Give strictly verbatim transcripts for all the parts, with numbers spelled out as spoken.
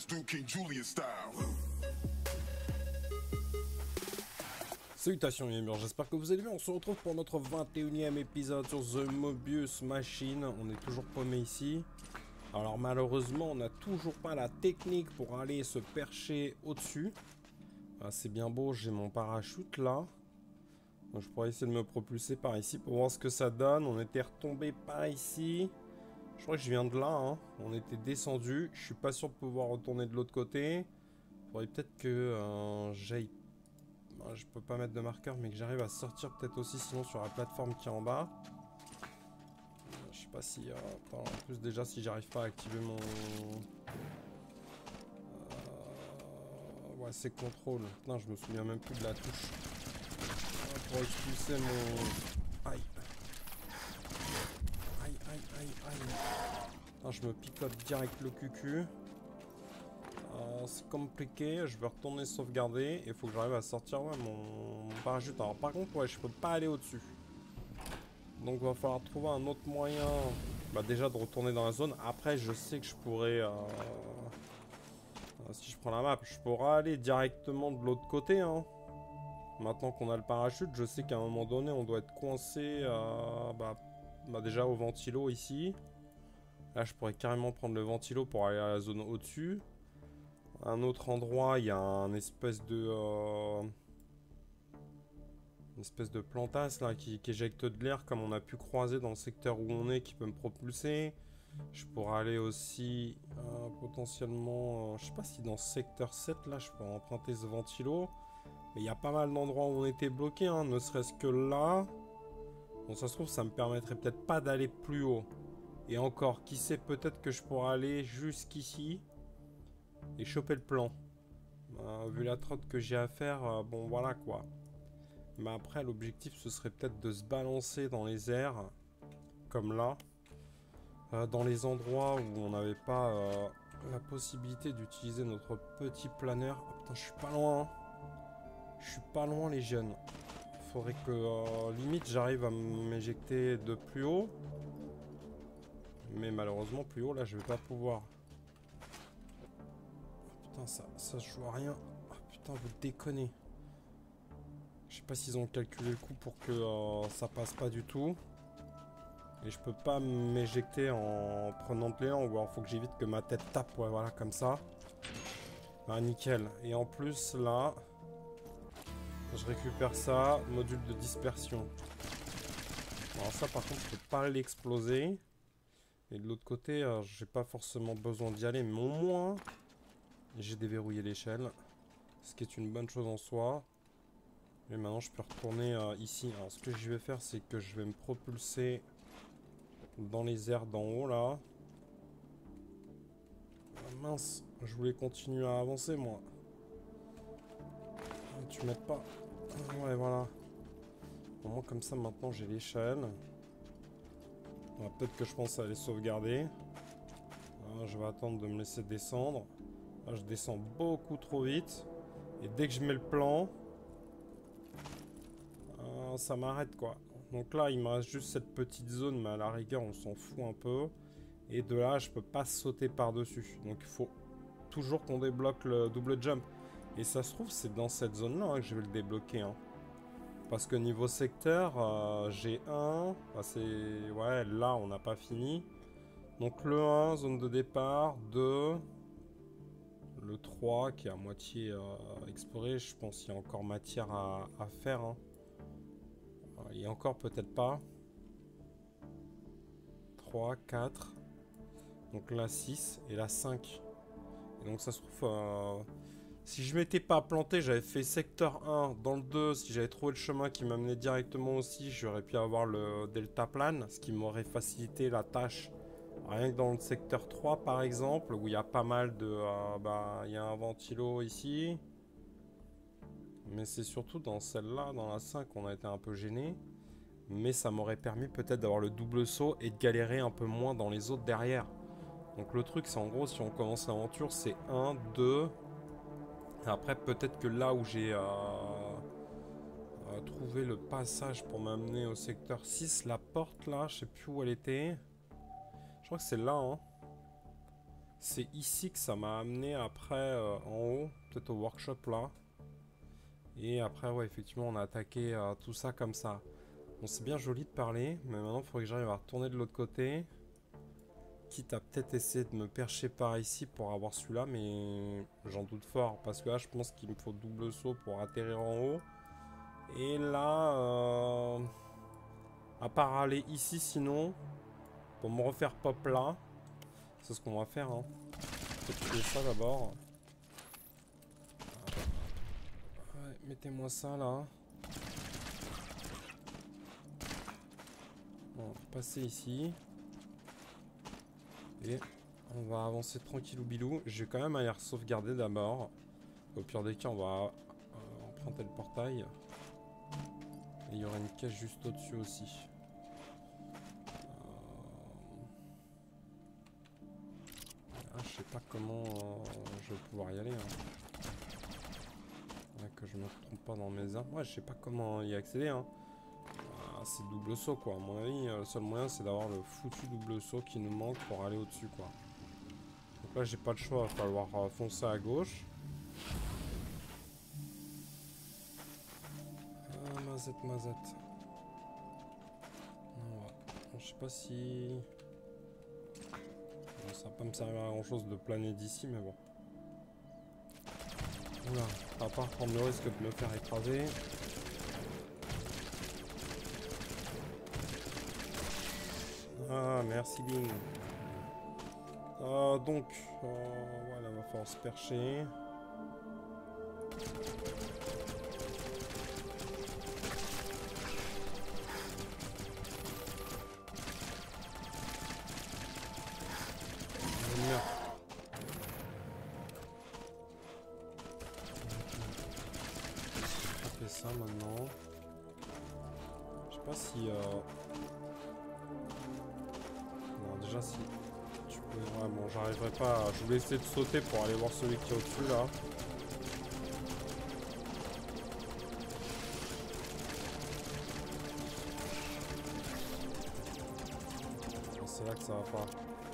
Salutations gamers, j'espère que vous allez bien. On se retrouve pour notre vingt et unième épisode sur The Mobius Machine. On est toujours paumé ici. Alors malheureusement, on n'a toujours pas la technique pour aller se percher au-dessus. Ah, c'est bien beau, j'ai mon parachute là. Donc, je pourrais essayer de me propulser par ici pour voir ce que ça donne. On était retombé par ici. Je crois que je viens de là, hein. On était descendu. Je suis pas sûr de pouvoir retourner de l'autre côté. Il faudrait peut-être que euh, j'aille... Je peux pas mettre de marqueur, mais que j'arrive à sortir peut-être aussi, sinon sur la plateforme qui est en bas. Je sais pas si... Euh, attends, en plus déjà si j'arrive pas à activer mon... Euh, ouais, c'est contrôle. Putain, je me souviens même plus de la touche. Ah, pour expulser mon... Aïe. Aïe, aïe, aïe, aïe. Putain, je me picote direct le cucu. Euh, c'est compliqué, je vais retourner sauvegarder et il faut que j'arrive à sortir ouais, mon... mon parachute. Alors par contre, ouais, je peux pas aller au-dessus. Donc il va falloir trouver un autre moyen, bah, déjà de retourner dans la zone. Après, je sais que je pourrais, euh... Euh, si je prends la map, je pourrais aller directement de l'autre côté. Hein. Maintenant qu'on a le parachute, je sais qu'à un moment donné, on doit être coincé euh... bah, bah, déjà au ventilo ici. Là, je pourrais carrément prendre le ventilo pour aller à la zone au-dessus. Un autre endroit, il y a un espèce de... Euh, une espèce de plantasse là qui, qui éjecte de l'air comme on a pu croiser dans le secteur où on est qui peut me propulser. Je pourrais aller aussi euh, potentiellement... Euh, je sais pas si dans ce secteur sept là je peux emprunter ce ventilo. Mais il y a pas mal d'endroits où on était bloqué, hein, ne serait-ce que là. Bon ça se trouve ça me permettrait peut-être pas d'aller plus haut. Et encore, qui sait, peut-être que je pourrais aller jusqu'ici. Et choper le plan. Euh, vu la trotte que j'ai à faire, euh, bon voilà quoi. Mais après l'objectif ce serait peut-être de se balancer dans les airs. Comme là. Euh, dans les endroits où on n'avait pas euh, la possibilité d'utiliser notre petit planeur. Oh putain je suis pas loin. Hein. Je suis pas loin les jeunes. Faudrait que euh, limite j'arrive à m'éjecter de plus haut. Mais malheureusement plus haut là je vais pas pouvoir. Putain, ça, ça je vois rien. Oh, putain, vous déconnez. Je sais pas s'ils ont calculé le coup pour que euh, ça passe pas du tout. Et je peux pas m'éjecter en prenant de l'élan. Ou alors faut que j'évite que ma tête tape. Ouais, voilà, comme ça. Ah, nickel. Et en plus, là, je récupère ça. Module de dispersion. Alors ça, par contre, je peux pas l'exploser. Et de l'autre côté, euh, j'ai pas forcément besoin d'y aller. Mais au moins... j'ai déverrouillé l'échelle, ce qui est une bonne chose en soi. Et maintenant je peux retourner euh, ici. Alors ce que je vais faire c'est que je vais me propulser dans les airs d'en haut là. Ah, mince, je voulais continuer à avancer moi. Ah, tu m'aides pas. Ah, ouais voilà. Au moins comme ça maintenant j'ai l'échelle. Ah, peut-être que je pense à aller sauvegarder. Ah, je vais attendre de me laisser descendre. Là, je descends beaucoup trop vite. Et dès que je mets le plan, euh, ça m'arrête quoi. Donc là, il me reste juste cette petite zone, mais à la rigueur, on s'en fout un peu. Et de là, je peux pas sauter par-dessus. Donc il faut toujours qu'on débloque le double jump. Et ça se trouve, c'est dans cette zone-là hein, que je vais le débloquer. Hein. Parce que niveau secteur, euh, j'ai un. Bah, c'est... Ouais, là, on n'a pas fini. Donc le un, zone de départ, deux... Le trois qui est à moitié euh, exploré, je pense qu'il y a encore matière à, à faire. Hein. Il y a encore peut-être pas. trois, quatre. Donc là six et là cinq. Et donc ça se trouve... Euh, si je m'étais pas planté, j'avais fait secteur un. Dans le deux, si j'avais trouvé le chemin qui m'amenait directement aussi, j'aurais pu avoir le deltaplane. Ce qui m'aurait facilité la tâche. Rien que dans le secteur trois par exemple, où il y a pas mal de... Euh, bah, il y a un ventilo ici. Mais c'est surtout dans celle-là, dans la cinq, on a été un peu gêné. Mais ça m'aurait permis peut-être d'avoir le double saut et de galérer un peu moins dans les autres derrière. Donc le truc c'est en gros, si on commence l'aventure, c'est un, deux... Après peut-être que là où j'ai... Euh, euh, trouvé le passage pour m'amener au secteur six, la porte là, je sais plus où elle était... Je crois que c'est là, hein. C'est ici que ça m'a amené après euh, en haut, peut-être au workshop là. Et après, ouais, effectivement, on a attaqué euh, tout ça comme ça. Bon, c'est bien joli de parler, mais maintenant, il faudrait que j'arrive à retourner de l'autre côté. Quitte à peut-être essayer de me percher par ici pour avoir celui-là, mais j'en doute fort. Parce que là, je pense qu'il me faut double saut pour atterrir en haut. Et là, euh, à part aller ici, sinon, pour me refaire pop là, c'est ce qu'on va faire. Hein. Peut-être tuer ça d'abord. Ouais, mettez-moi ça là. Bon, on va passer ici. Et on va avancer tranquillou bilou. Je vais quand même aller sauvegarder d'abord. Au pire des cas, on va euh, emprunter le portail. Et il y aura une caisse juste au-dessus aussi. Euh... Ah, je sais pas comment euh, je vais pouvoir y aller. Hein. Ouais, que je me trompe pas dans mes armes. Ouais, je sais pas comment y accéder. Hein. Ah, c'est double saut quoi. À mon avis, le seul moyen c'est d'avoir le foutu double saut qui nous manque pour aller au-dessus quoi. Donc là, j'ai pas le choix. Il va falloir euh, foncer à gauche. Ah, mazette, mazette. Non, je sais pas si... Bon, ça va pas me servir à grand chose de planer d'ici, mais bon. Oula, à part prendre le risque de me faire écraser. Ah, merci Bing. Euh, donc, euh, voilà, il va falloir se percher. Ça maintenant. Je sais pas si euh... non, déjà si tu peux vraiment, j'arriverai pas à... Je voulais essayer de sauter pour aller voir celui qui est au-dessus là. C'est là que ça va pas.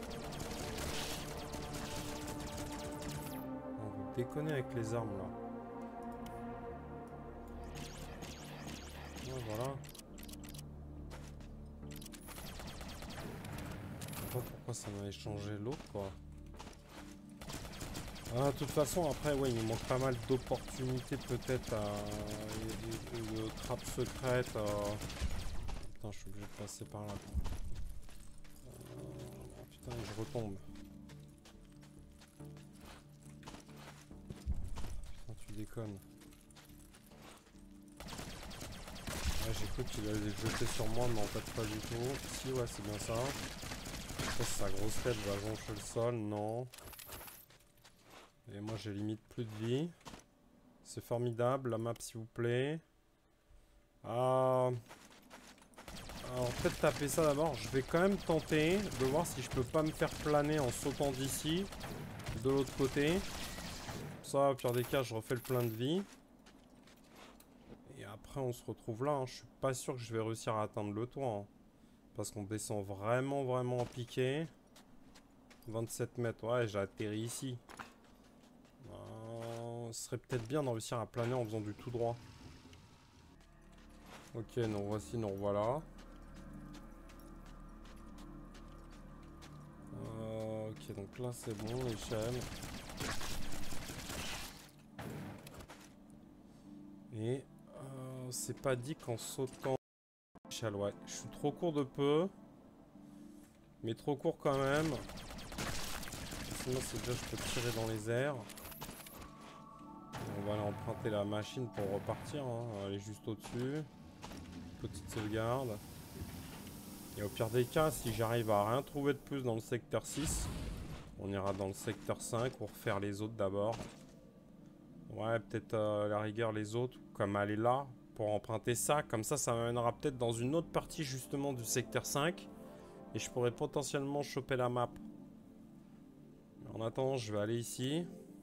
On vous déconne avec les armes là. Voilà. Je sais pas pourquoi ça m'a échangé l'autre quoi. Ah, de toute façon après ouais il me manque pas mal d'opportunités peut-être à de, de, de trappes secrètes. À... Putain je suis obligé de passer par là. Euh... Putain je retombe. Putain tu déconnes. J'ai cru qu'il allait les jeter sur moi, mais en fait pas du tout. Si, ouais, c'est bien ça. Après, sa grosse tête va joncher le sol, non. Et moi, j'ai limite plus de vie. C'est formidable, la map, s'il vous plaît. Ah... Alors, peut-être taper ça d'abord. Je vais quand même tenter de voir si je peux pas me faire planer en sautant d'ici, de l'autre côté. Ça, au pire des cas, je refais le plein de vie. Après on se retrouve là, hein. Je suis pas sûr que je vais réussir à atteindre le toit. Hein. Parce qu'on descend vraiment vraiment en piqué. vingt-sept mètres, ouais j'ai atterri ici. Euh, ce serait peut-être bien de réussir à planer en faisant du tout droit. Ok, nous voici, nous revoilà. Euh, ok, donc là c'est bon, l'échelle. Et... c'est pas dit qu'en sautant l'échelle, ouais. Je suis trop court de peu. Mais trop court quand même. Sinon, c'est déjà, je peux tirer dans les airs. Et on va aller emprunter la machine pour repartir. Hein. Elle est juste au-dessus. Petite sauvegarde. Et au pire des cas, si j'arrive à rien trouver de plus dans le secteur six, on ira dans le secteur cinq pour faire les autres d'abord. Ouais, peut-être euh, la rigueur les autres, comme aller là. Pour emprunter ça, comme ça, ça m'amènera peut-être dans une autre partie justement du secteur cinq. Et je pourrais potentiellement choper la map. En attendant, je vais aller ici.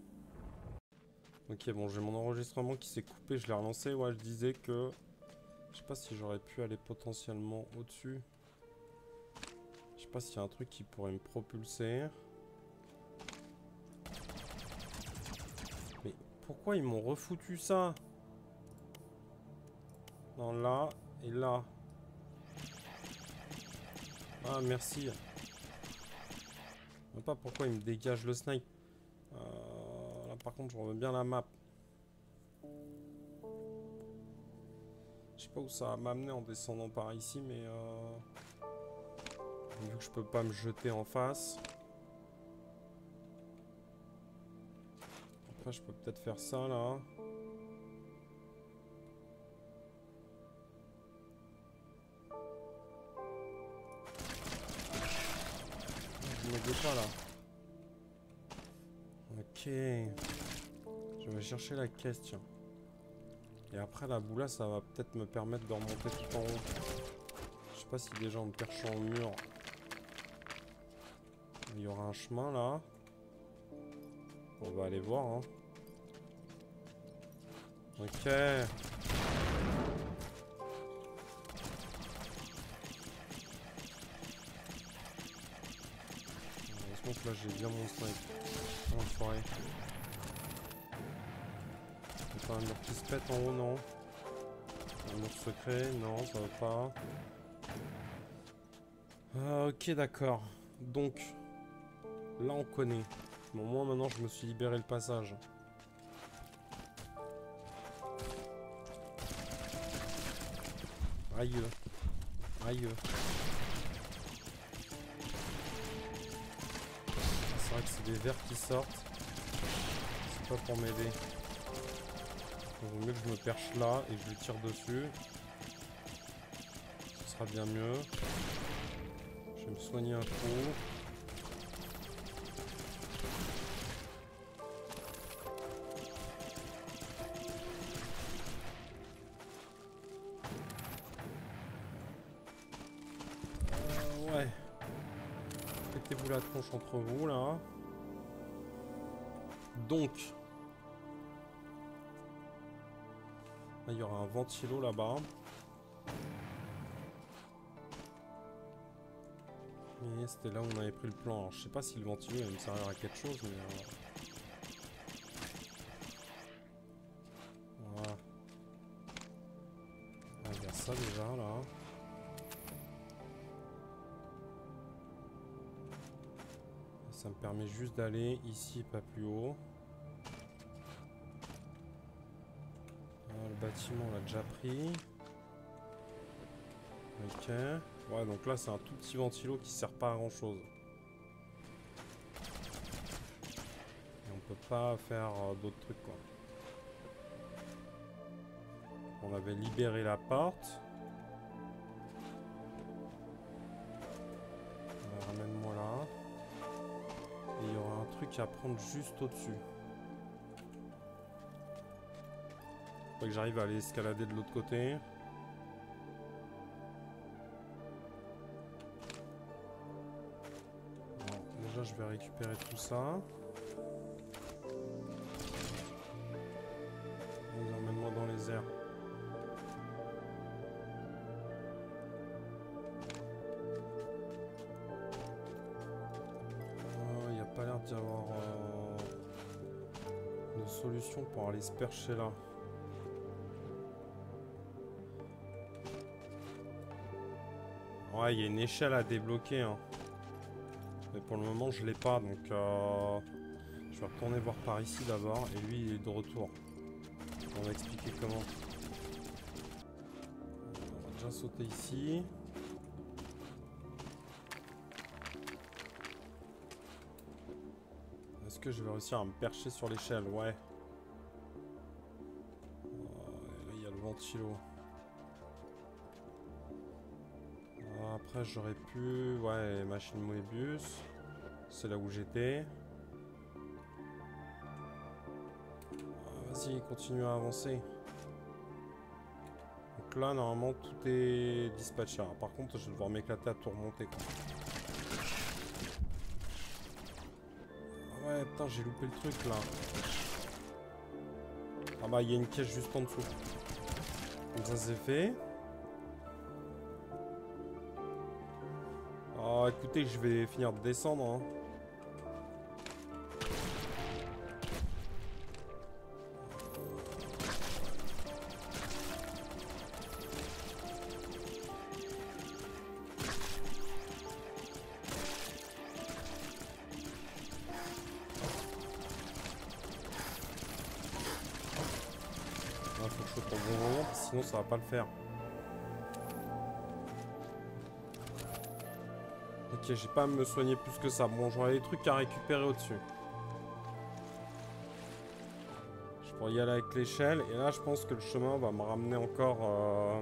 Ok, bon, j'ai mon enregistrement qui s'est coupé, je l'ai relancé. Ouais, je disais que... Je sais pas si j'aurais pu aller potentiellement au-dessus. Je sais pas s'il y a un truc qui pourrait me propulser. pourquoi ils m'ont refoutu ça? Non, là et là. Ah, merci. Je sais pas pourquoi il me dégage le snipe. Euh, là, par contre, je remets bien la map. Je sais pas où ça va m'amener en descendant par ici, mais euh... vu que je peux pas me jeter en face. Après, je peux peut-être faire ça là. Je me dis pas là. Ok. Je vais chercher la caisse, tiens. Et après la boule là, ça va peut-être me permettre de remonter tout en haut. Je sais pas si déjà en me perchant au mur, il y aura un chemin là. On va aller voir. Hein. Ok. Heureusement que là j'ai bien mon snipe. Enfoiré. Pas un mur qui se pète en haut, non. Un mur secret, non, ça va pas. Ah, ok, d'accord. Donc, là on connaît. Bon, moi maintenant je me suis libéré le passage. Aïe. Aïe. C'est vrai que c'est des vers qui sortent. C'est pas pour m'aider. Il vaut mieux que je me perche là et que je lui tire dessus. Ce sera bien mieux. Je vais me soigner un coup. Euh, ouais. Mettez-vous la tronche entre vous là. Donc. Là, il y aura un ventilo là-bas. Et c'était là où on avait pris le plan. Alors, je sais pas si le ventilo va me servir à quelque chose, mais... Euh... Voilà. Ah, il y a ça déjà, là. Ça me permet juste d'aller ici, pas plus haut. Le bâtiment on l'a déjà pris. Ok. Ouais, donc là c'est un tout petit ventilo qui sert pas à grand chose. Et on peut pas faire euh, d'autres trucs quoi. On avait libéré la porte. Euh, Ramène-moi là. Et il y aura un truc à prendre juste au-dessus. Faut que j'arrive à aller escalader de l'autre côté. Bon, déjà, je vais récupérer tout ça. Vas-y, emmène-moi dans les airs. Il n'y a pas l'air d'y avoir euh, de solution pour aller se percher là. Ouais, il y a une échelle à débloquer. Hein. Mais pour le moment, je l'ai pas. Donc, euh, je vais retourner voir par ici d'abord. Et lui, il est de retour. On va expliquer comment. On va déjà sauter ici. Est-ce que je vais réussir à me percher sur l'échelle? Ouais. Euh, là, il y a le ventilo. Après j'aurais pu... Ouais, machine Moebius. C'est là où j'étais. Ah, vas-y, continue à avancer. Donc là, normalement, tout est dispatché. Alors, par contre, je vais devoir m'éclater à tout remonter. Quoi. Ah ouais, putain, j'ai loupé le truc, là. Ah bah, il y a une caisse juste en dessous. Donc ça, c'est fait. Oh, écoutez, je vais finir de descendre. Hein. Là, faut que je saute au bon moment, sinon ça va pas le faire. Ok, j'ai pas à me soigner plus que ça. Bon, j'aurai des trucs à récupérer au-dessus. Je pourrais y aller avec l'échelle. Et là, je pense que le chemin va me ramener encore... Euh...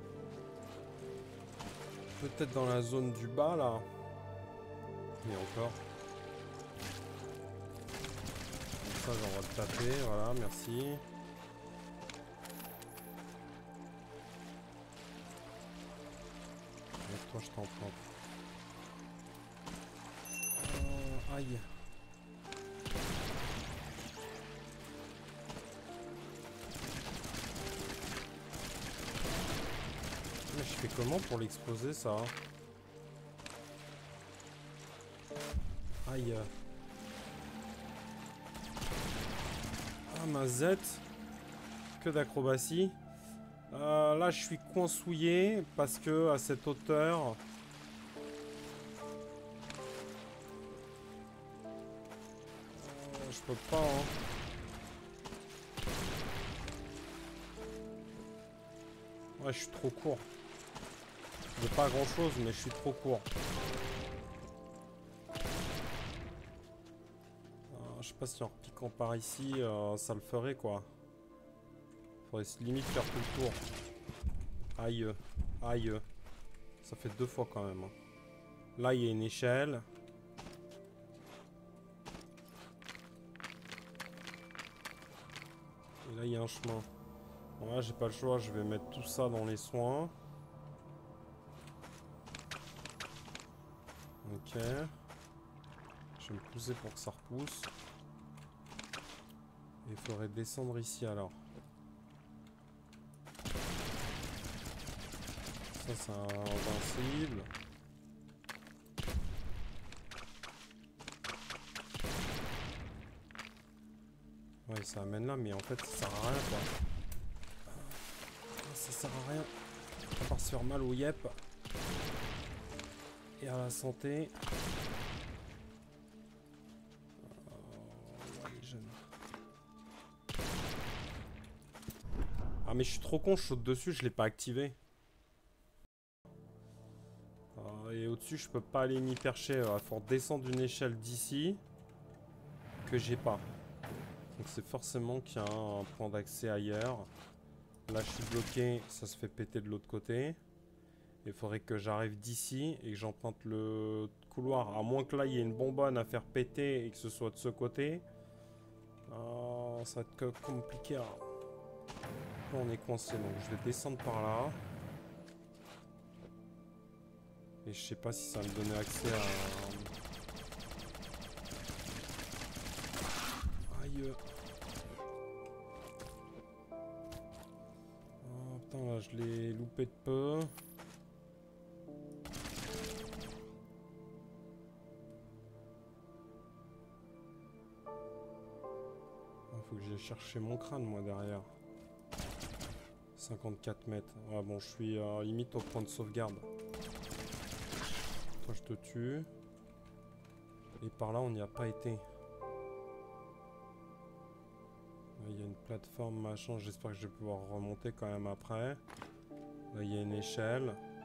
peut-être dans la zone du bas, là. Et encore. Comme ça, j'en vais taper. Voilà, merci. Et toi, je t'en prends. Oh, aïe. Mais je fais comment pour l'exploser, ça? Aïe. Ah, ma Z. Que d'acrobatie. Euh, là, je suis coinsouillé parce que à cette hauteur... Euh, je peux pas, hein. Ouais, je suis trop court. Je veux pas grand chose, mais je suis trop court. Euh, je sais pas si en repiquant par ici, euh, ça le ferait, quoi. Faudrait limite faire tout le tour. Aïe. Aïe. Ça fait deux fois quand même. Là, il y a une échelle. Et là, il y a un chemin. Bon, là, j'ai pas le choix. Je vais mettre tout ça dans les soins. Ok. Je vais me pousser pour que ça repousse. Et il faudrait descendre ici alors. Ça, c'est invincible. Ouais, ça amène là, mais en fait, ça sert à rien, quoi. Ça sert à rien. À part se faire mal au yep. Et à la santé. Oh, les jeunes. Ah, mais je suis trop con, je saute dessus, je l'ai pas activé. Euh, et au-dessus, je peux pas aller m'y percher. Il faut descendre une échelle d'ici que j'ai pas. Donc c'est forcément qu'il y a un point d'accès ailleurs. Là, je suis bloqué, ça se fait péter de l'autre côté. Il faudrait que j'arrive d'ici et que j'emprunte le couloir. À moins que là, il y ait une bonbonne à faire péter et que ce soit de ce côté. Euh, ça va être compliqué. Là, on est coincé, donc je vais descendre par là. Et je sais pas si ça va me donner accès à... Aïe. Oh putain, là je l'ai loupé de peu. Il faut que j'aille chercher mon crâne moi derrière. cinquante-quatre mètres. Ouais, bon, je suis euh, limite au point de sauvegarde. Toi, je te tue. Et par là, on n'y a pas été. Il y a une plateforme, machin. J'espère que je vais pouvoir remonter quand même après. Là, il y a une échelle.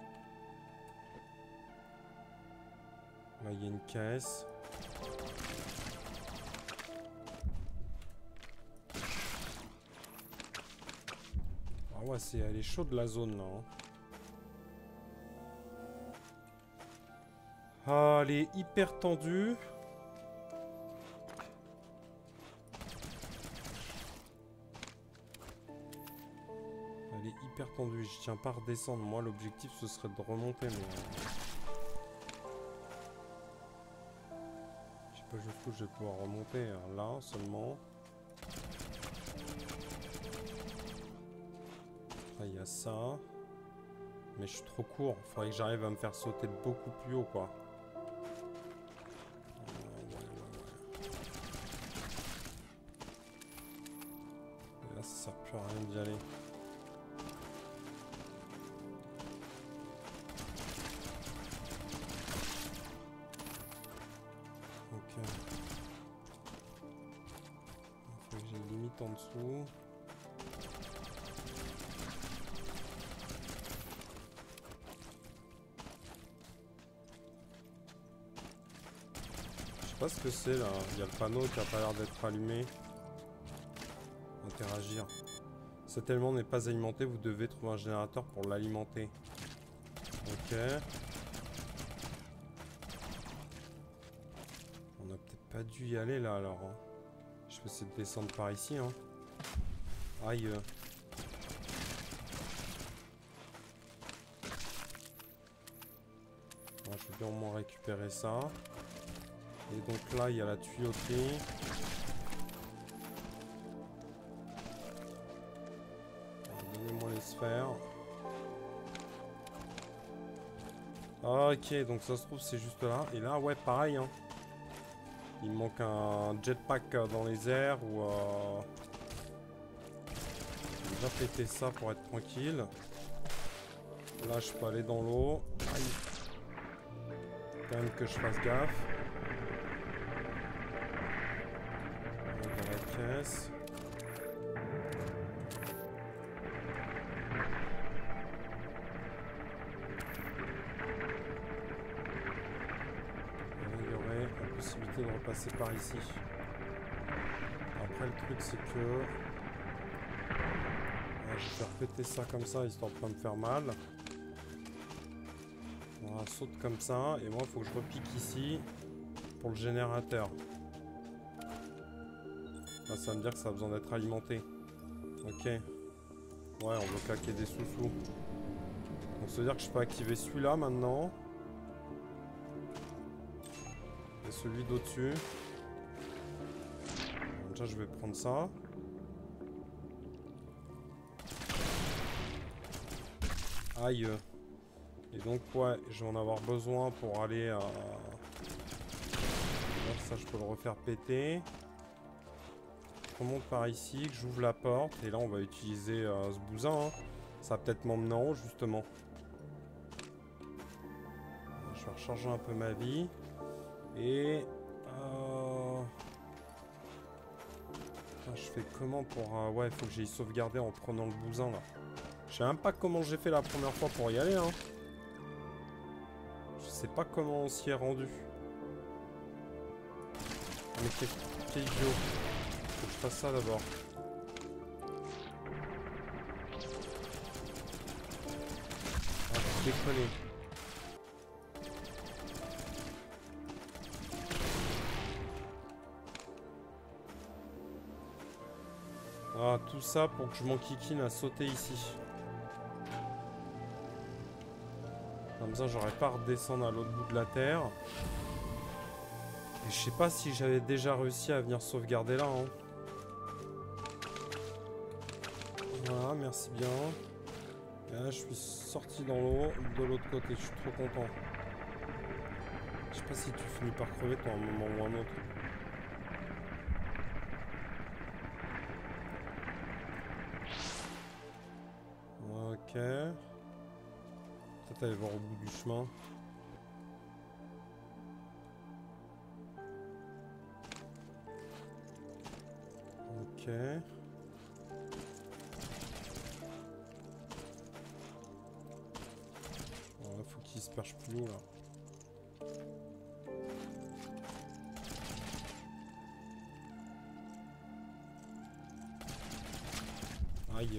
Là, il y a une caisse. Ah ouais, c'est, elle est chaude la zone là. Hein. Ah, elle est hyper tendue. Elle est hyper tendue. Je tiens pas à redescendre. Moi, l'objectif, ce serait de remonter. Mais... je sais pas jusqu'où je vais pouvoir remonter. Hein. Là, seulement. Là, il y a ça. Mais je suis trop court. Il faudrait que j'arrive à me faire sauter beaucoup plus haut, quoi. Ça sert plus à rien d'y aller. Ok. Il faut que j'ai une limite en dessous. sais pas ce que c'est là. Il y a le panneau qui a pas l'air d'être allumé. Interagir. Cet élément n'est pas alimenté, vous devez trouver un générateur pour l'alimenter. Ok. On a peut-être pas dû y aller là alors. Hein. Je vais essayer de descendre par ici. Hein. Aïe. Bon, je vais bien au moins récupérer ça. Et donc là, il y a la tuyauterie. Donnez-moi les sphères. Ok, donc ça se trouve, c'est juste là. Et là, ouais, pareil. Hein. Il me manque un jetpack dans les airs ou... Euh... Je vais déjà péter ça pour être tranquille. Là, je peux aller dans l'eau. Aïe. Quand même que je fasse gaffe. Dans la caisse. Il y aurait la possibilité de repasser par ici. Après, le truc, c'est que... Ouais, je vais faire péter ça comme ça, histoire de pas me faire mal. On saute comme ça, et moi, il faut que je repique ici pour le générateur. Là, ça va me dire que ça a besoin d'être alimenté. Ok. Ouais, on veut claquer des sous-sous. Donc, ça veut dire que je peux activer celui-là maintenant. Et celui d'au-dessus. Déjà, je vais prendre ça. Aïe. Et donc, ouais, je vais en avoir besoin pour aller à... Ça, je peux le refaire péter. Je remonte par ici, que j'ouvre la porte. Et là, on va utiliser euh, ce bousin. Hein. Ça va peut-être m'emmener en haut, justement. Je vais recharger un peu ma vie. Et... Euh... Putain, je fais comment pour... Euh... Ouais, il faut que j'aille sauvegarder en prenant le bousin, là. Je sais même pas comment j'ai fait la première fois pour y aller, hein. Je sais pas comment on s'y est rendu. Mais quel, quel idiot. Faut que je fasse ça d'abord. Ah, vous déconnez. Ah, tout ça pour que je m'enquiquine à sauter ici. Comme ça, j'aurais pas à redescendre à l'autre bout de la terre. Et je sais pas si j'avais déjà réussi à venir sauvegarder là. Hein. Voilà, merci bien. Et là, je suis sorti dans l'eau de l'autre côté. Je suis trop content. Je sais pas si tu finis par crever toi à un moment ou un autre. Ok. Peut-être aller voir au bout du chemin. Ok. Voilà, faut qu'il se perche plus haut là. Aïe.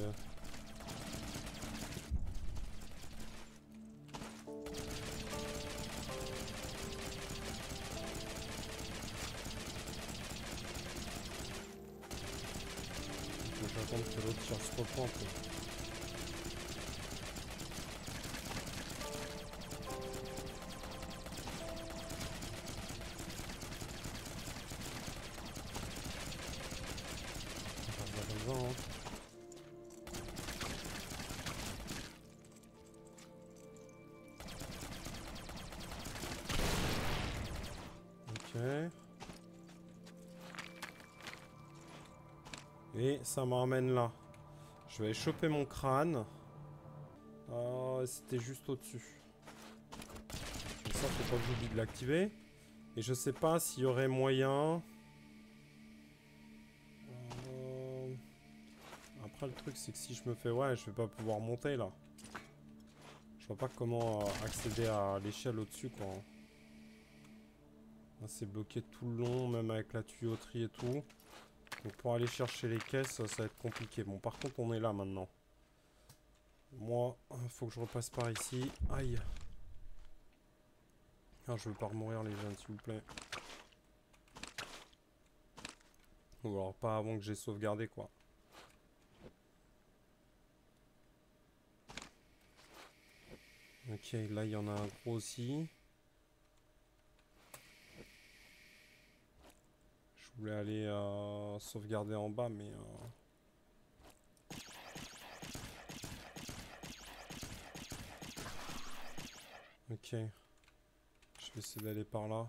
J'attends que l'autre tire se reprend. Hein. Ok. Et ça me ramène là. Je vais aller choper mon crâne. Oh, c'était juste au-dessus. Comme ça, faut pas que j'oublie de l'activer. Et je sais pas s'il y aurait moyen... Euh... Après, le truc, c'est que si je me fais... Ouais, je vais pas pouvoir monter, là. Je vois pas comment accéder à l'échelle au-dessus, quoi. C'est bloqué tout le long, même avec la tuyauterie et tout. Donc pour aller chercher les caisses, ça va être compliqué. Bon, par contre, on est là maintenant. Moi, il faut que je repasse par ici. Aïe. Ah, je veux pas remourir les jeunes, s'il vous plaît. Ou alors pas avant que j'ai sauvegardé, quoi. Ok, là, il y en a un gros aussi. Je voulais aller euh, sauvegarder en bas, mais... Euh... Ok. Je vais essayer d'aller par là.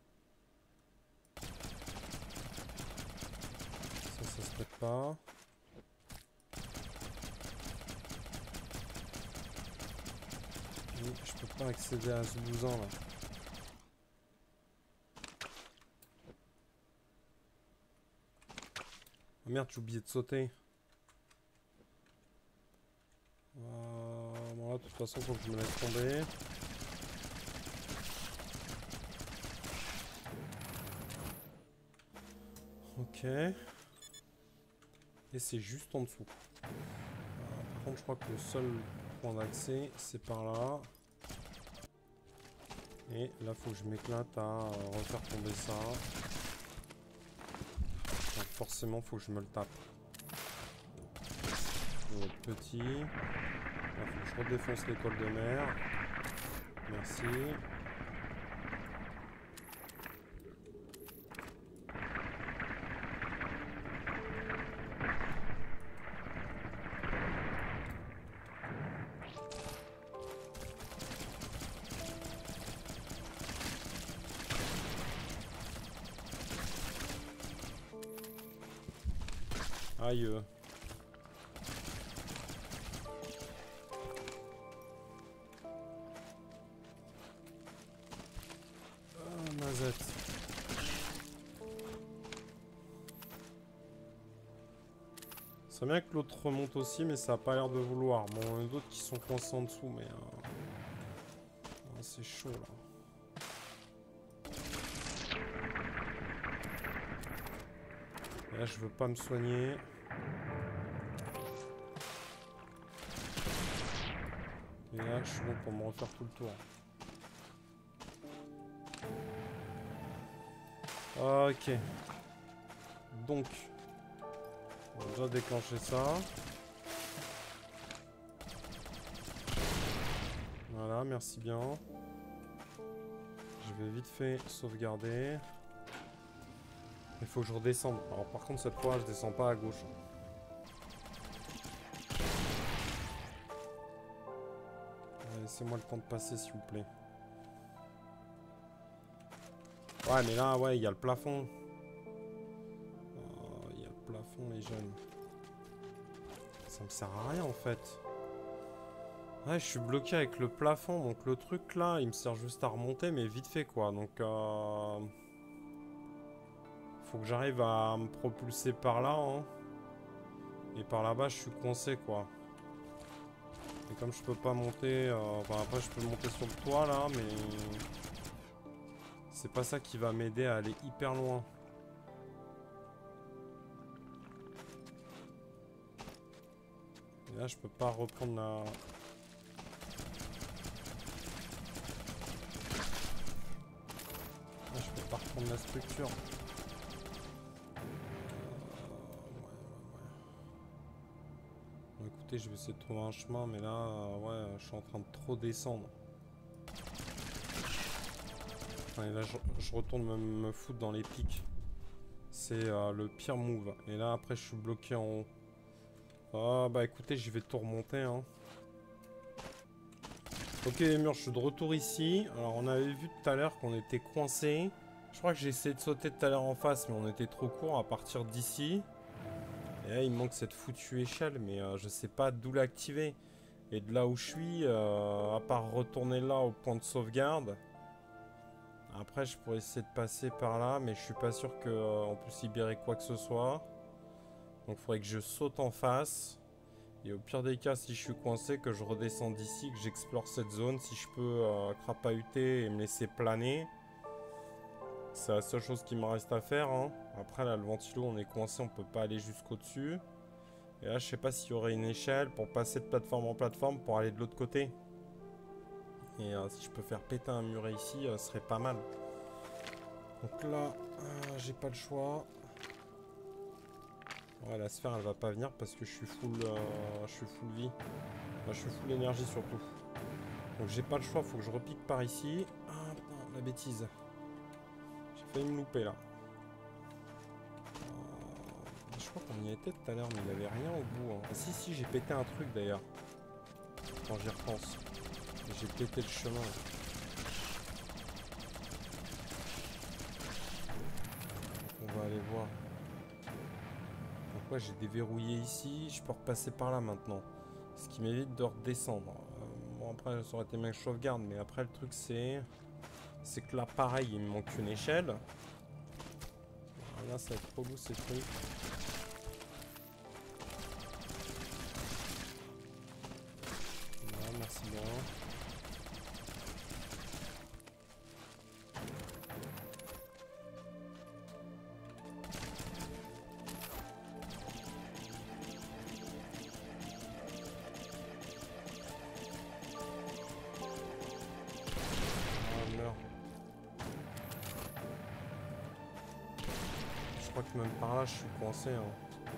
Ça, ça se pète pas. Je peux pas accéder à ce bousin là. Oh merde, j'ai oublié de sauter. Euh, bon là, de toute façon, faut que je me laisse tomber. Ok. Et c'est juste en dessous. Euh, par contre, je crois que le seul point d'accès, c'est par là. Et là, faut que je m'éclate à euh, refaire tomber ça. Donc forcément, faut que je me le tape. Le petit. Là, faut que je redéfonce l'étoile de mer. Merci. Aïe. Ah, mazette. C'est bien que l'autre remonte aussi, mais ça a pas l'air de vouloir. Bon, il y en a d'autres qui sont coincés en dessous, mais... Euh... Ah, c'est chaud, là. Et là, je veux pas me soigner. Et là, je suis bon pour me refaire tout le tour. Ok. Donc, on va déjà déclencher ça. Voilà, merci bien. Je vais vite fait sauvegarder. Il faut que je redescende. Alors par contre, cette fois, je descends pas à gauche. Laissez-moi le temps de passer, s'il vous plaît. Ouais, mais là, ouais, il y a le plafond. Il oh, y a le plafond, les jeunes. Ça me sert à rien, en fait. Ouais, je suis bloqué avec le plafond. Donc le truc, là, il me sert juste à remonter, mais vite fait, quoi. Donc, euh... faut que j'arrive à me propulser par là, hein. Et par là-bas, je suis coincé, quoi. Et comme je peux pas monter... Euh... Enfin, après, je peux monter sur le toit, là, mais... C'est pas ça qui va m'aider à aller hyper loin. Et là, je peux pas reprendre la... Là, je peux pas reprendre la structure. Bon, écoutez, je vais essayer de trouver un chemin, mais là, euh, ouais, je suis en train de trop descendre. Et là, je, je retourne me, me foutre dans les pics. C'est euh, le pire move. Et là, après, je suis bloqué en haut. Ah, bah écoutez, je vais tout remonter, hein. Ok, les murs, je suis de retour ici. Alors, on avait vu tout à l'heure qu'on était coincé. Je crois que j'ai essayé de sauter tout à l'heure en face, mais on était trop court à partir d'ici. Et là, il me manque cette foutue échelle, mais euh, je sais pas d'où l'activer. Et de là où je suis, euh, à part retourner là au point de sauvegarde. Après, je pourrais essayer de passer par là, mais je suis pas sûr qu'on euh, puisse libérer quoi que ce soit. Donc, il faudrait que je saute en face. Et au pire des cas, si je suis coincé, que je redescende d'ici, que j'explore cette zone. Si je peux euh, crapahuter et me laisser planer. C'est la seule chose qui me reste à faire. Hein. Après, là, le ventilo, on est coincé, on peut pas aller jusqu'au-dessus. Et là, je sais pas s'il y aurait une échelle pour passer de plateforme en plateforme pour aller de l'autre côté. Et euh, si je peux faire péter un muret ici, euh, ce serait pas mal. Donc là, euh, j'ai pas le choix. Ouais, la sphère, elle va pas venir parce que je suis full, euh, je suis full vie. Enfin, je suis full énergie surtout. Donc j'ai pas le choix, faut que je repique par ici. Ah putain, la bêtise. J'ai failli me louper là. Euh, je crois qu'on y était tout à l'heure, mais il avait rien au bout. Hein. Ah, si, si, j'ai pété un truc d'ailleurs. Quand j'y repense. J'ai pété le chemin. On va aller voir. Donc ouais, j'ai déverrouillé ici. Je peux repasser par là maintenant. Ce qui m'évite de redescendre. Euh, bon après, ça aurait été bien que je sauvegarde. Mais après, le truc c'est... C'est que là, pareil, il me manque une échelle. Là, ça va être relou ces trucs. Voilà, merci bien. Je crois que même par là je suis coincé. Hein.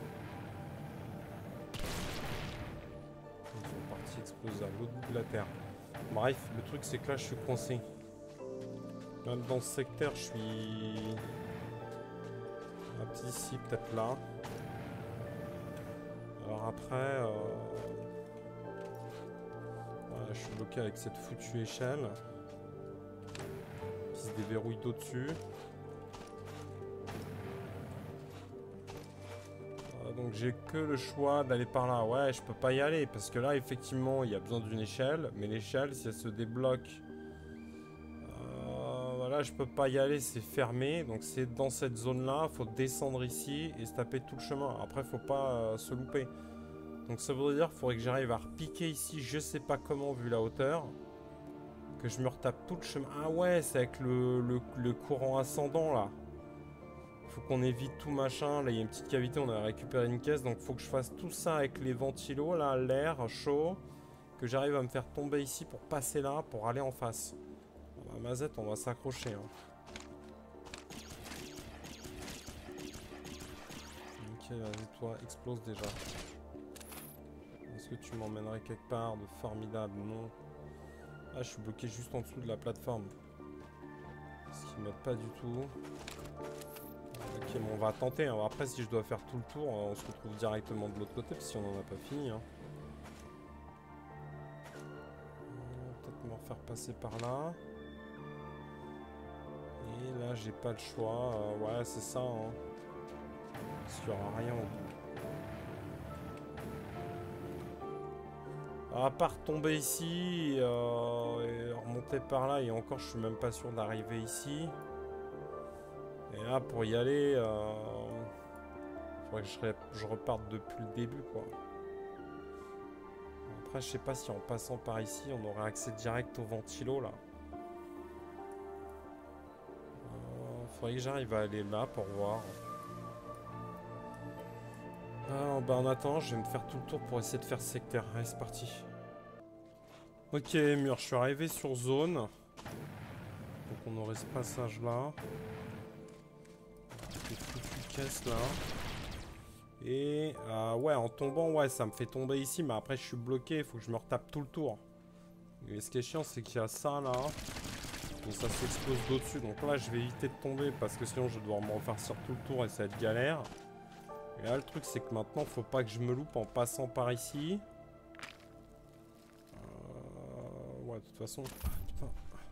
Ils sont partis exploser à l'autre bout de la terre. Bref, le truc c'est que là je suis coincé. Là dans ce secteur je suis... Un petit ici, peut-être là. Alors après... Euh... Voilà, je suis bloqué avec cette foutue échelle. Qui se déverrouille d'au-dessus. Donc j'ai que le choix d'aller par là. Ouais, je peux pas y aller parce que là effectivement il y a besoin d'une échelle, mais l'échelle si elle se débloque, euh, voilà, je peux pas y aller, c'est fermé. Donc c'est dans cette zone là, faut descendre ici et se taper tout le chemin. Après faut pas euh, se louper. Donc ça veut dire qu'il faudrait que j'arrive à repiquer ici, je sais pas comment vu la hauteur, que je me retape tout le chemin. Ah ouais, c'est avec le, le, le courant ascendant là. Faut qu'on évite tout machin. Là, il y a une petite cavité, on a récupéré une caisse. Donc, faut que je fasse tout ça avec les ventilos, là, l'air chaud. Que j'arrive à me faire tomber ici pour passer là, pour aller en face. La mazette, on va s'accrocher. Hein. Ok, vas-y, toi, explose déjà. Est-ce que tu m'emmènerais quelque part de formidable? Non. Ah, je suis bloqué juste en dessous de la plateforme. Ce qui m'aide pas du tout. Ok, bon, on va tenter. Hein. Après, si je dois faire tout le tour, on se retrouve directement de l'autre côté, si on n'en a pas fini. Hein. Peut-être me refaire passer par là. Et là, j'ai pas le choix. Euh, ouais, c'est ça. Hein. Parce qu'il n'y aura rien au bout. À part tomber ici euh, et remonter par là, et encore, je suis même pas sûr d'arriver ici. Et là, pour y aller, euh, faudrait que je, je reparte depuis le début, quoi. Après, je sais pas si en passant par ici, on aurait accès direct au ventilo, là. Euh, faudrait que j'arrive à aller là pour voir. Ah, bah en attendant, je vais me faire tout le tour pour essayer de faire ce secteur. Allez, c'est parti. Ok, mur, je suis arrivé sur zone. Donc on aurait ce passage-là. Des foutues caisses là. Et euh, ouais, en tombant, ouais, ça me fait tomber ici, mais après je suis bloqué, il faut que je me retape tout le tour. Et ce qui est chiant, c'est qu'il y a ça là. Et ça s'explose d'au-dessus. Donc là, je vais éviter de tomber parce que sinon je vais devoir me refaire sur tout le tour et ça va être galère. Et là, le truc, c'est que maintenant, faut pas que je me loupe en passant par ici. Euh, ouais, de toute façon. Putain.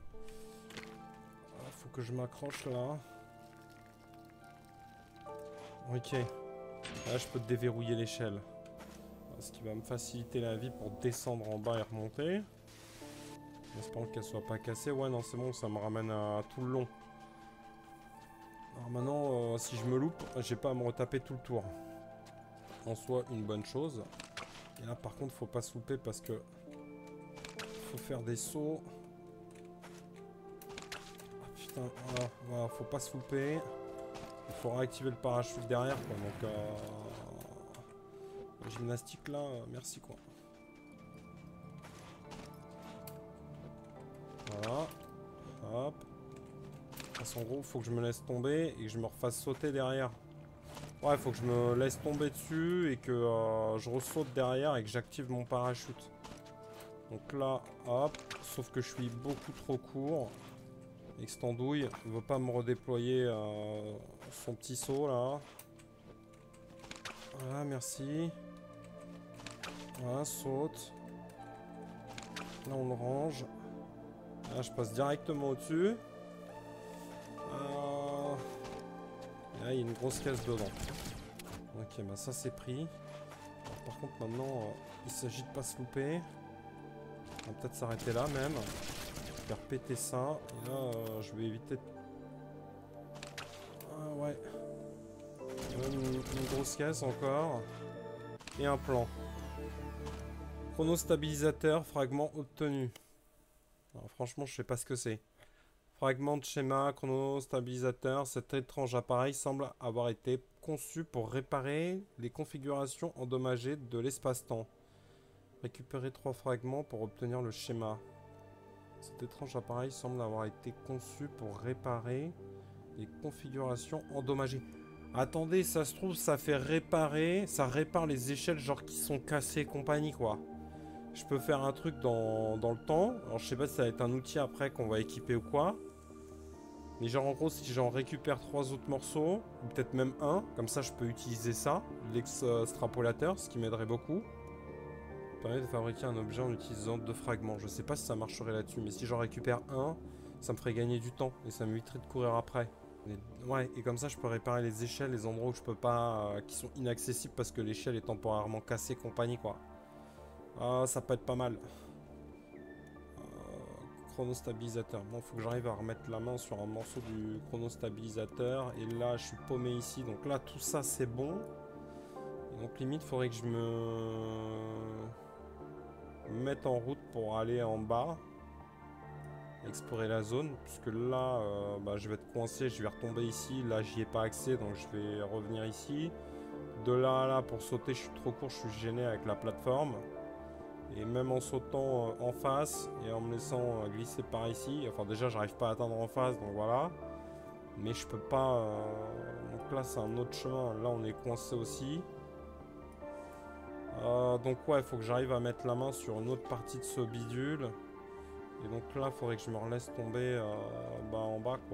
Faut que je m'accroche là. Ok. Là, je peux déverrouiller l'échelle. Ce qui va me faciliter la vie pour descendre en bas et remonter. En espérant qu'elle soit pas cassée. Ouais, non, c'est bon, ça me ramène à tout le long. Alors maintenant, euh, si je me loupe, j'ai pas à me retaper tout le tour. En soi, une bonne chose. Et là, par contre, faut pas se louper parce que faut faire des sauts. Ah putain, voilà, voilà, faut pas se louper. Il faut réactiver le parachute derrière, quoi. Donc, euh... la gymnastique là, euh, merci quoi. Voilà. Hop. En gros, faut que je me laisse tomber et que je me refasse sauter derrière. Ouais, faut que je me laisse tomber dessus et que euh, je ressaute derrière et que j'active mon parachute. Donc là, hop. Sauf que je suis beaucoup trop court. Et que cette andouille ne veut pas me redéployer euh, son petit saut là. Voilà, merci. Voilà, saute. Là, on le range. Là, je passe directement au-dessus. Euh... Là, il y a une grosse caisse dedans. Ok, bah ça c'est pris. Alors, par contre, maintenant, euh, il s'agit de pas se louper. On va peut-être s'arrêter là même. Faire péter ça. Et là, euh, je vais éviter de... Ah ouais. Une, une grosse caisse encore. Et un plan. Chronostabilisateur, fragment obtenu. Alors, franchement, je sais pas ce que c'est. Fragment de schéma, chronostabilisateur. Cet étrange appareil semble avoir été conçu pour réparer les configurations endommagées de l'espace-temps. Récupérer trois fragments pour obtenir le schéma. Cet étrange appareil semble avoir été conçu pour réparer les configurations endommagées. Attendez, ça se trouve, ça fait réparer... Ça répare les échelles genre qui sont cassées et compagnie, quoi. Je peux faire un truc dans, dans le temps. Alors, je sais pas si ça va être un outil après qu'on va équiper ou quoi. Mais genre, en gros, si j'en récupère trois autres morceaux, ou peut-être même un, comme ça, je peux utiliser ça, l'extrapolateur, ce qui m'aiderait beaucoup. Permet de fabriquer un objet en utilisant deux fragments. Je sais pas si ça marcherait là-dessus, mais si j'en récupère un, ça me ferait gagner du temps et ça m'éviterait de courir après. Mais, ouais, et comme ça, je peux réparer les échelles, les endroits où je peux pas, euh, qui sont inaccessibles parce que l'échelle est temporairement cassée, compagnie, quoi. Ah, ça peut être pas mal. Euh, chronostabilisateur. Bon, faut que j'arrive à remettre la main sur un morceau du chronostabilisateur. Et là, je suis paumé ici. Donc là, tout ça, c'est bon. Et donc, limite, il faudrait que je me... mettre en route pour aller en bas. Explorer la zone. Puisque là, euh, bah, je vais être coincé. Je vais retomber ici. Là, j'y ai pas accès. Donc, je vais revenir ici. De là à là, pour sauter, je suis trop court. Je suis gêné avec la plateforme. Et même en sautant euh, en face et en me laissant euh, glisser par ici, enfin déjà j'arrive pas à atteindre en face, donc voilà. Mais je peux pas... Euh... Donc là c'est un autre chemin, là on est coincé aussi. Euh, donc ouais, il faut que j'arrive à mettre la main sur une autre partie de ce bidule. Et donc là il faudrait que je me relaisse tomber euh, bah, en bas quoi.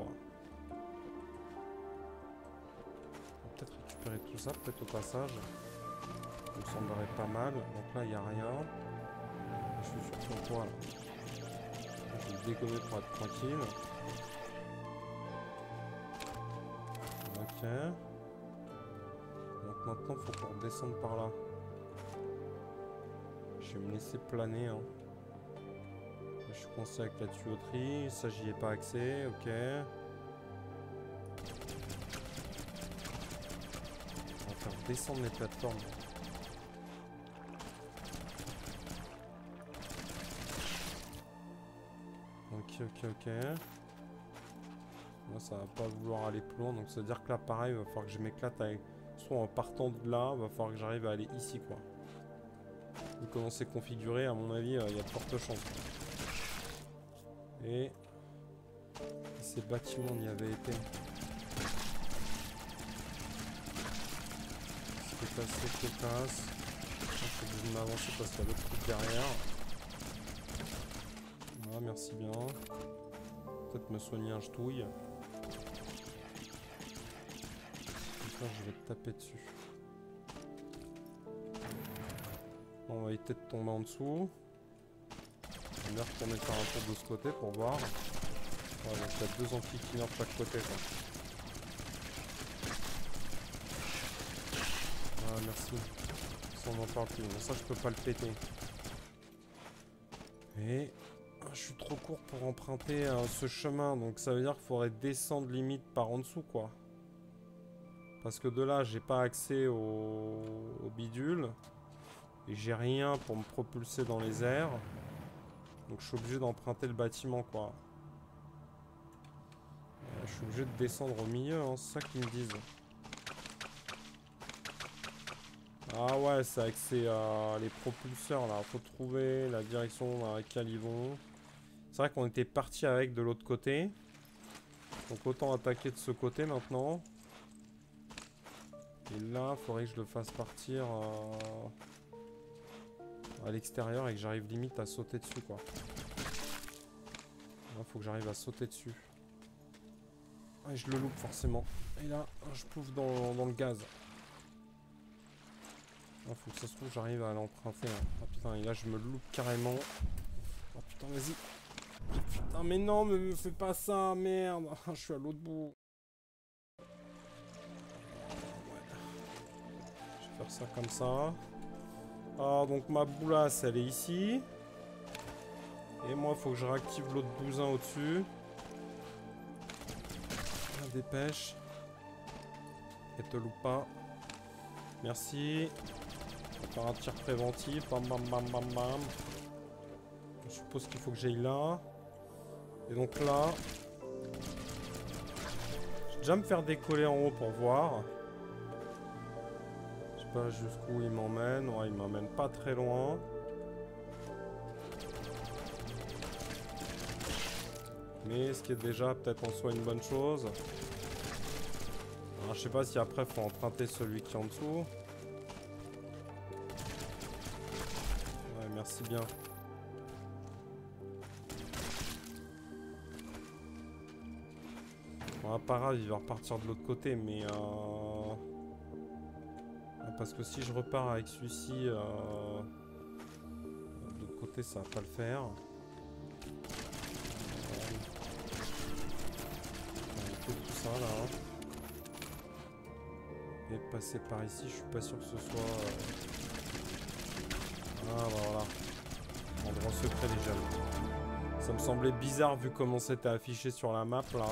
On va peut-être récupérer tout ça, peut-être au passage. Ça me semblerait pas mal. Donc là il n'y a rien. Je suis sur son toit là. Je vais dégommer pour être tranquille. Ok. Donc maintenant il faut qu'on redescende par là. Je vais me laisser planer. Hein. Je suis coincé avec la tuyauterie. Ça j'y ai pas accès. Ok. On va faire descendre les plateformes. Ok, ok, ok. Moi, ça va pas vouloir aller plus loin, donc ça veut dire que là, pareil, il va falloir que je m'éclate avec... Soit en partant de là, il va falloir que j'arrive à aller ici, quoi. Vu comment c'est configuré, à mon avis, il euh, y a de fortes chances. Et... ces bâtiments y avaient été. C'est assez cocasse. Je suis obligé de m'avancer parce qu'il y a l'autre truc derrière. Voilà, merci bien. Peut-être me soigner un ch'touille. Comme ça, je vais te taper dessus. Bon, on va éviter de tomber en dessous. On va retourner faire un tour de ce côté pour voir. Ouais, donc il y a deux amphiclineurs de chaque côté. Quoi. Ah, merci. Ça, on en parle plus. Bon, ça, je peux pas le péter. Et... je suis trop court pour emprunter euh, ce chemin, donc ça veut dire qu'il faudrait descendre limite par en dessous, quoi. Parce que de là, j'ai pas accès au, au bidule. Et j'ai rien pour me propulser dans les airs. Donc je suis obligé d'emprunter le bâtiment, quoi. Je suis obligé de descendre au milieu, hein, c'est ça qu'ils me disent. Ah ouais, c'est avec ces, euh, les propulseurs là. Faut trouver la direction dans laquelle ils vont. C'est vrai qu'on était parti avec de l'autre côté. Donc autant attaquer de ce côté maintenant. Et là, il faudrait que je le fasse partir euh, à l'extérieur et que j'arrive limite à sauter dessus quoi. Là, faut que j'arrive à sauter dessus. Et je le loupe forcément. Et là, je pouffe dans, dans le gaz. Il faut que ça se trouve, j'arrive à l'emprunter. Hein. Ah putain, et là je me loupe carrément. Oh putain, vas-y. Oh, putain, mais non, mais me fais pas ça, merde. Je suis à l'autre bout. Ouais. Je vais faire ça comme ça. Ah, donc ma boulasse, elle est ici. Et moi, il faut que je réactive l'autre bousin au-dessus. Dépêche. Et te loupe pas. Merci. On va faire un tir préventif. Bam bam bam bam bam. Je suppose qu'il faut que j'aille là. Et donc là. Je vais déjà me faire décoller en haut pour voir. Je sais pas jusqu'où il m'emmène. Ouais, il m'emmène pas très loin. Mais ce qui est déjà peut-être en soi une bonne chose. Alors, je sais pas si après faut emprunter celui qui est en dessous. Ouais, merci bien. Bon, pas grave, il va repartir de l'autre côté, mais euh... parce que si je repars avec celui-ci euh... de l'autre côté, ça va pas le faire. Tout ça là. Et passer par ici, je suis pas sûr que ce soit. Euh... Ah bah voilà. Endroit secret déjà. Ça me semblait bizarre vu comment c'était affiché sur la map là.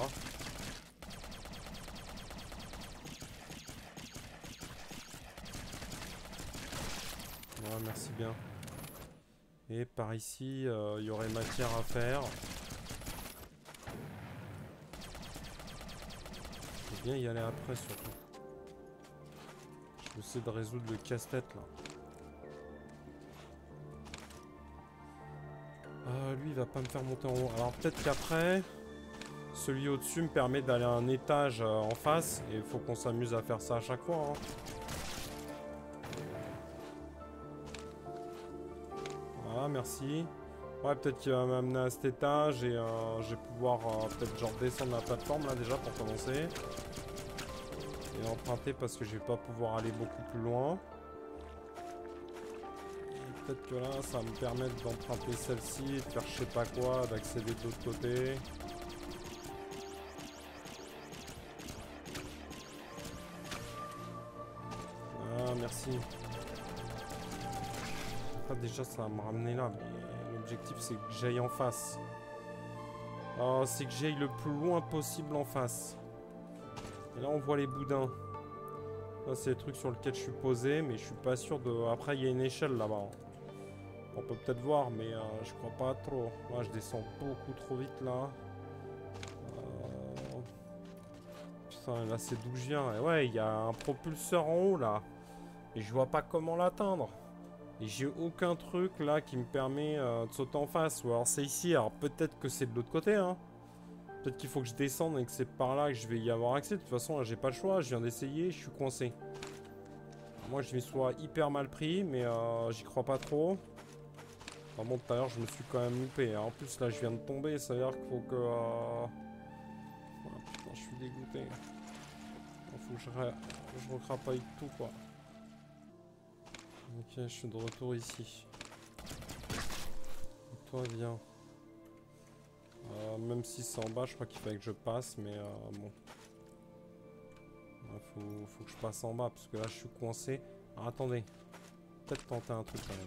Ouais, merci bien. Et par ici, il euh, y aurait matière à faire. Je vais bien y aller après surtout. Je vais essayer de résoudre le casse-tête là. Euh, lui il va pas me faire monter en haut. Alors peut-être qu'après, celui au-dessus me permet d'aller à un étage euh, en face. Et il faut qu'on s'amuse à faire ça à chaque fois. Hein. Voilà, merci. Ouais, peut-être qu'il va m'amener à cet étage et euh, je vais pouvoir euh, peut-être genre descendre la plateforme là déjà pour commencer. Et emprunter parce que je vais pas pouvoir aller beaucoup plus loin. Peut-être que là ça va me permettre d'emprunter celle-ci, de faire je sais pas quoi, d'accéder de l'autre côté. Ah merci. Ah, déjà ça va me ramener là, mais l'objectif c'est que j'aille en face. Oh, c'est que j'aille le plus loin possible en face. Et là on voit les boudins. Là c'est les trucs sur lesquels je suis posé, mais je suis pas sûr de... Après il y a une échelle là-bas. On peut peut-être voir, mais euh, je crois pas trop. Moi je descends beaucoup trop vite là. Euh... Putain, là c'est d'où je viens. Et ouais, il y a un propulseur en haut là. Et je vois pas comment l'atteindre. Et j'ai aucun truc là qui me permet euh, de sauter en face. Ou alors c'est ici, alors peut-être que c'est de l'autre côté hein. Peut-être qu'il faut que je descende et que c'est par là que je vais y avoir accès. De toute façon là j'ai pas le choix, je viens d'essayer, je suis coincé. Alors, moi je m'y sois hyper mal pris, mais euh, j'y crois pas trop. Enfin bon, tout à l'heure je me suis quand même loupé. En plus là je viens de tomber, ça veut dire qu'il faut que... Euh... Oh, putain, je suis dégoûté. Il faut que je, ré... je recrapaille tout quoi. Ok, je suis de retour ici. Et toi, viens. Euh, même si c'est en bas, je crois qu'il fallait que je passe, mais euh, bon. Il faut, faut que je passe en bas, parce que là, je suis coincé. Alors, attendez. Peut-être tenter un truc, quand même.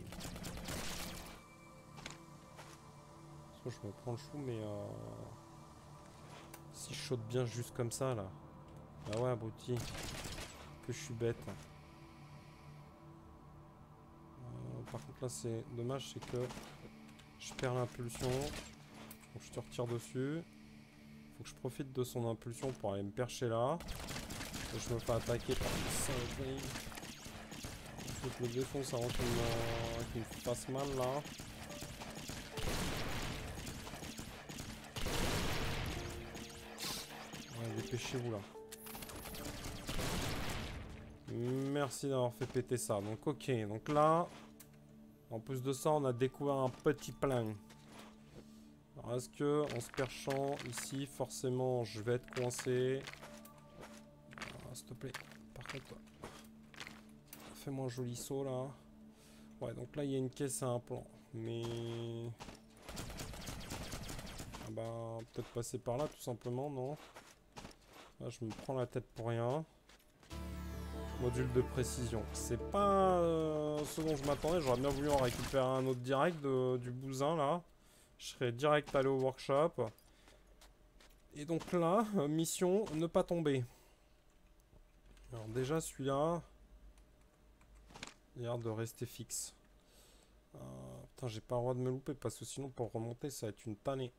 Parce que je me prends le chou, mais... Euh, si je saute bien juste comme ça, là. Ah ouais, abruti. Que je suis bête. Par contre là c'est dommage, c'est que je perds l'impulsion. Donc je te retire dessus. faut que je profite de son impulsion pour aller me percher là. Et je me fais attaquer par le Soundwave. Il faut que je me défonce avant qu'il me, qu'il me fasse mal là. Ouais, dépêchez-vous là. Merci d'avoir fait péter ça. Donc ok, donc là, en plus de ça, on a découvert un petit plan. Alors est-ce que en se perchant ici, forcément, je vais être coincé? Ah, s'il te plaît, par contre, fais-moi un joli saut là. Ouais, donc là, il y a une caisse à un plan. Mais... Ah bah, peut-être passer par là, tout simplement, non? Là, je me prends la tête pour rien. Module de précision. C'est pas euh, ce dont je m'attendais. J'aurais bien voulu en récupérer un autre direct de, du bousin là. Je serais direct allé au workshop. Et donc là, euh, mission ne pas tomber. Alors déjà celui-là, il a l'air de rester fixe. Euh, putain, j'ai pas le droit de me louper parce que sinon pour remonter ça va être une tannée.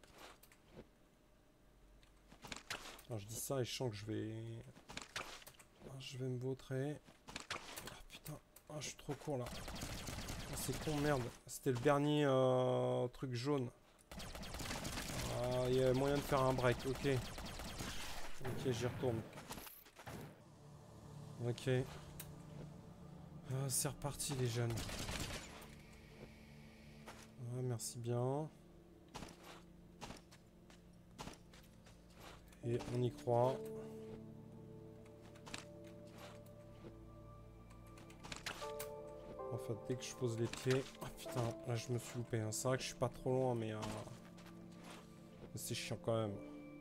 Alors, je dis ça et je sens que je vais... Je vais me vautrer. Ah putain, ah, je suis trop court là. Ah, c'est con, merde. C'était le dernier euh, truc jaune. Ah, il y a moyen de faire un break, ok. Ok, j'y retourne. Ok. Ah, c'est reparti les jeunes. Ah, merci bien. Et on y croit. Enfin, dès que je pose les pieds... Ah oh, putain, là je me suis loupé. Hein. C'est vrai que je suis pas trop loin, mais... Euh... c'est chiant quand même.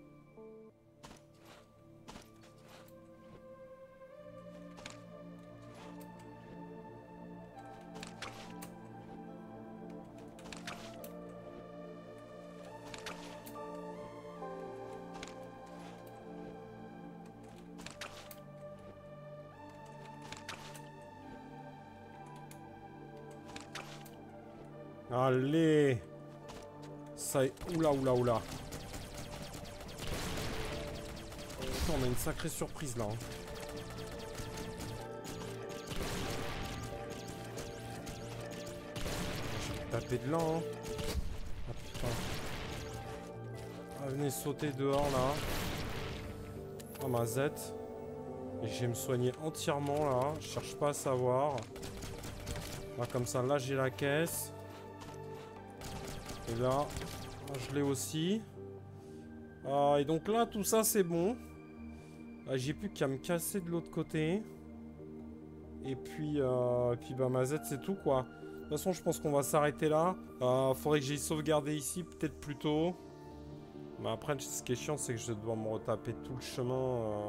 Allez, ça est... Oula, oula, oula. Putain, on a une sacrée surprise, là. Hein. Je vais taper de là, hein. Ah, putain. Ah, venez sauter dehors, là. Ah, ma Z. Et je vais me soigner entièrement, là. Je cherche pas à savoir. Là, comme ça, là, j'ai la caisse. Et là, je l'ai aussi. Euh, et donc là, tout ça, c'est bon. Euh, J'ai plus qu'à me casser de l'autre côté. Et puis, euh, et puis bah, ma Z, c'est tout, quoi. De toute façon, je pense qu'on va s'arrêter là. Euh, faudrait que j'aille sauvegarder ici, peut-être plus tôt. Mais après, ce qui est chiant, c'est que je dois me retaper tout le chemin euh,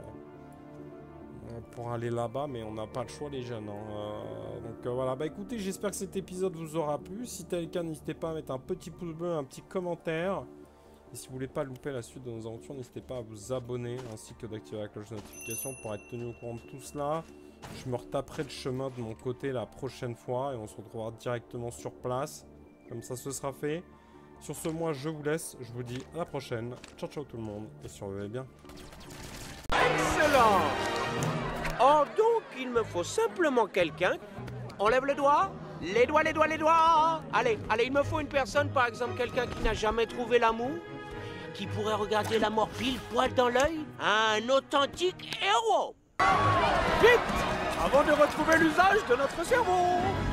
pour aller là-bas. Mais on n'a pas le choix, les jeunes. Hein. Euh, donc euh, voilà, bah écoutez, j'espère que cet épisode vous aura plu. Si tel est le cas, n'hésitez pas à mettre un petit pouce bleu, un petit commentaire. Et si vous voulez pas louper la suite de nos aventures, n'hésitez pas à vous abonner ainsi que d'activer la cloche de notification pour être tenu au courant de tout cela. Je me retaperai le chemin de mon côté la prochaine fois et on se retrouvera directement sur place. Comme ça, ce sera fait. Sur ce, moi, je vous laisse. Je vous dis à la prochaine. Ciao, ciao tout le monde et surveillez bien. Excellent! Oh, donc, il me faut simplement quelqu'un. On lève le doigt. Les doigts, les doigts, les doigts. Allez, allez, il me faut une personne, par exemple, quelqu'un qui n'a jamais trouvé l'amour, qui pourrait regarder la mort pile poil dans l'œil. Un authentique héros. Vite, avant de retrouver l'usage de notre cerveau.